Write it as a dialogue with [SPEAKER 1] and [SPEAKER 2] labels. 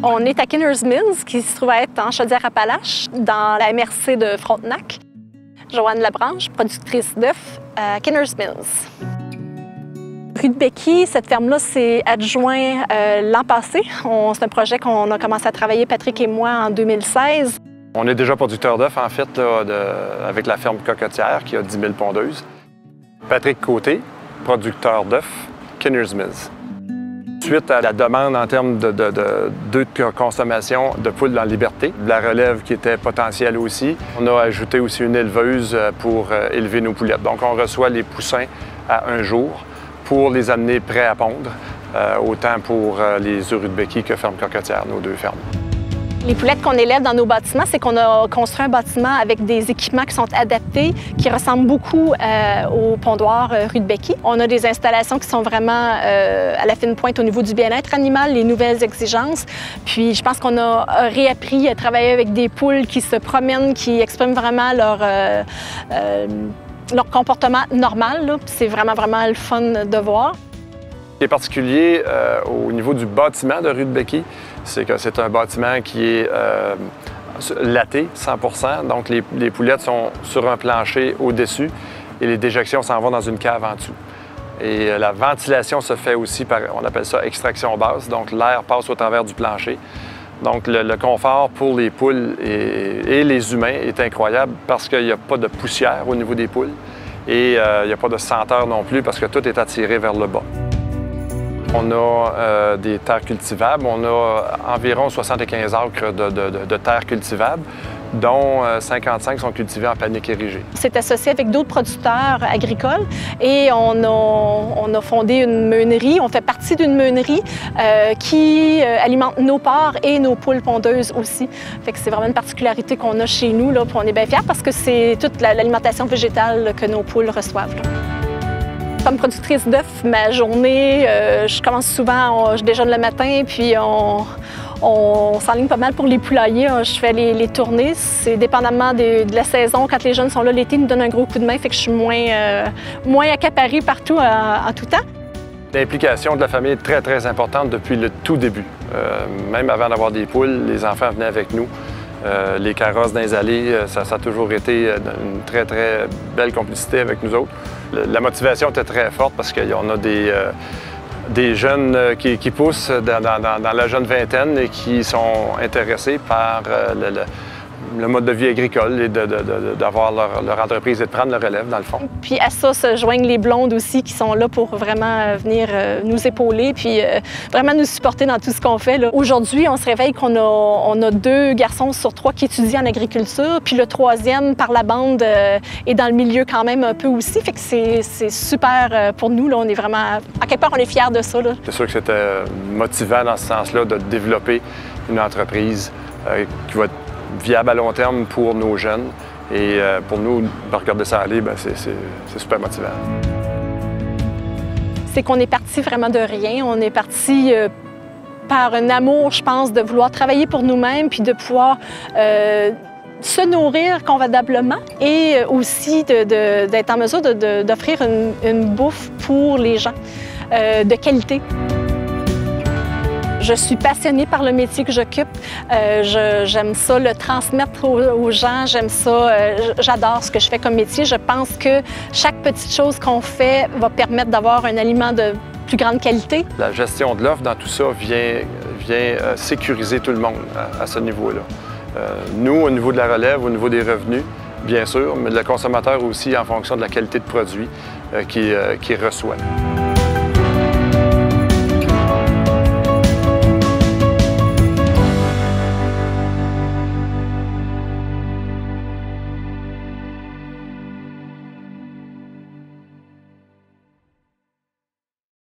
[SPEAKER 1] On est à Kinner's Mills, qui se trouve à être en Chaudière-Appalaches, dans la MRC de Frontenac. Joanne Labranche, productrice d'œufs à Kinner's Mills. Rudbeckie, cette ferme-là, s'est adjoint l'an passé. C'est un projet qu'on a commencé à travailler, Patrick et moi, en 2016.
[SPEAKER 2] On est déjà producteur d'œufs, en fait, là, avec la ferme Cocotière, qui a 10 000 pondeuses. Patrick Côté, producteur d'œufs, Kinner's Mills. Suite à la demande en termes de consommation de poules en liberté, de la relève qui était potentielle aussi, on a ajouté aussi une éleveuse pour élever nos poulettes. Donc, on reçoit les poussins à un jour pour les amener prêts à pondre, autant pour les œufs Rudbeckie que ferme Cocotière, nos deux fermes.
[SPEAKER 1] Les poulettes qu'on élève dans nos bâtiments, c'est qu'on a construit un bâtiment avec des équipements qui sont adaptés, qui ressemblent beaucoup au pondoir Rudbeckie. On a des installations qui sont vraiment à la fine pointe au niveau du bien-être animal, les nouvelles exigences. Puis je pense qu'on a réappris à travailler avec des poules qui se promènent, qui expriment vraiment leur comportement normal. C'est vraiment le fun de voir.
[SPEAKER 2] Ce qui est particulier au niveau du bâtiment de Rudbeckie, c'est que c'est un bâtiment qui est latté 100%. Donc, les poulettes sont sur un plancher au-dessus et les déjections s'en vont dans une cave en dessous. Et la ventilation se fait aussi par, on appelle ça extraction basse, donc l'air passe au travers du plancher. Donc, le confort pour les poules et les humains est incroyable parce qu'il n'y a pas de poussière au niveau des poules et il n'y a pas de senteur non plus parce que tout est attiré vers le bas. On a des terres cultivables. On a environ 75 acres de terres cultivables, dont 55 sont cultivées en panique érigée.
[SPEAKER 1] C'est associé avec d'autres producteurs agricoles et on a fondé une meunerie. On fait partie d'une meunerie qui alimente nos porcs et nos poules pondeuses aussi. Fait que c'est vraiment une particularité qu'on a chez nous, là, puis on est bien fiers parce que c'est toute l'alimentation végétale que nos poules reçoivent, là. Comme productrice d'œufs, ma journée, je commence souvent, je déjeune le matin, puis on s'enligne pas mal pour les poulaillers. Je fais les tournées. C'est dépendamment de la saison. Quand les jeunes sont là, l'été, ils nous donnent un gros coup de main, fait que je suis moins accaparée partout en tout temps.
[SPEAKER 2] L'implication de la famille est très importante depuis le tout début. Même avant d'avoir des poules, les enfants venaient avec nous. Les carrosses dans les allées, ça a toujours été une très belle complicité avec nous autres. La motivation était très forte parce qu'on a des jeunes qui poussent dans la jeune vingtaine et qui sont intéressés par le mode de vie agricole et d'avoir leur entreprise et de prendre le relève, dans le fond.
[SPEAKER 1] Puis à ça se joignent les blondes aussi qui sont là pour vraiment venir nous épauler puis vraiment nous supporter dans tout ce qu'on fait. Aujourd'hui, on se réveille qu'on a 2 garçons sur 3 qui étudient en agriculture, puis le 3e, par la bande, est dans le milieu quand même un peu aussi. Fait que c'est super pour nous. Là. On est vraiment, à quelque part, on est fiers de ça.
[SPEAKER 2] C'est sûr que c'était motivant dans ce sens-là de développer une entreprise qui va être viable à long terme pour nos jeunes. Et pour nous, de regarder ça aller, c'est super motivant.
[SPEAKER 1] C'est qu'on est parti vraiment de rien. On est parti par un amour, je pense, de vouloir travailler pour nous-mêmes puis de pouvoir se nourrir convenablement et aussi d'être en mesure d'offrir une bouffe pour les gens de qualité. Je suis passionnée par le métier que j'occupe. J'aime ça, le transmettre aux gens. J'aime ça. J'adore ce que je fais comme métier. Je pense que chaque petite chose qu'on fait va permettre d'avoir un aliment de plus grande qualité.
[SPEAKER 2] La gestion de l'offre dans tout ça vient sécuriser tout le monde à ce niveau-là. Nous, au niveau de la relève, au niveau des revenus, bien sûr, mais le consommateur aussi en fonction de la qualité de produit qu'il reçoit.